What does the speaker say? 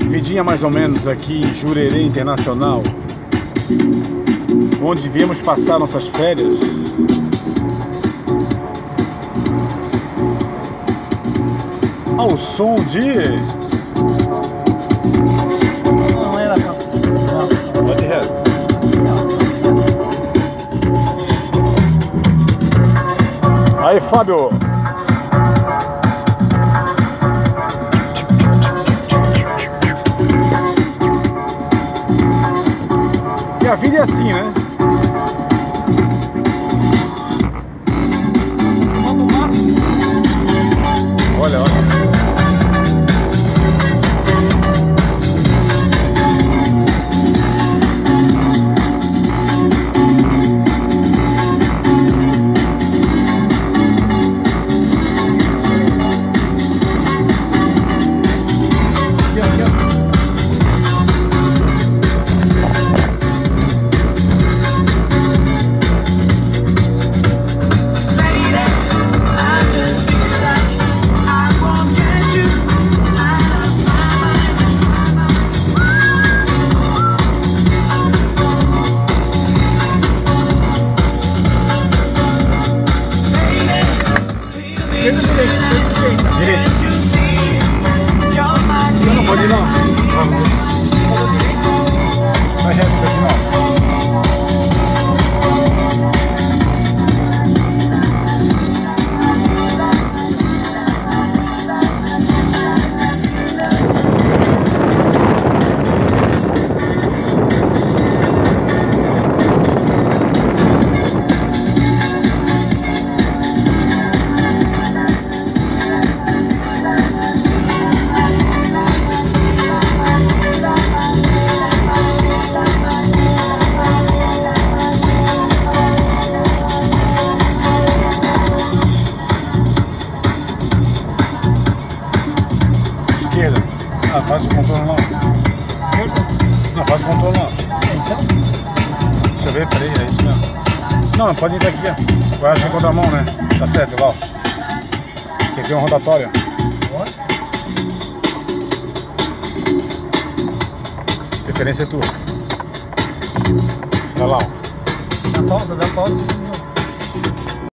vidinha mais ou menos aqui em Jurerê Internacional, onde viemos passar nossas férias. Ao som de... Não era pra... Bloodheads. Aí, Fábio. E a vida é assim, né? Olha, olha. Direita. Você não pode ir não. Vai reto até o final. Esquerda. Ah, faz o contorno lá. Esquerda? Não, faz o contorno lá. Então? Deixa eu ver, peraí, é isso mesmo. Não, pode entrar aqui, ó. Vai agir contra a mão, né? Tá certo, lá, ó. Quer ver um rotatório? Preferência é tua. Olha lá, ó. Dá pausa, dá pausa.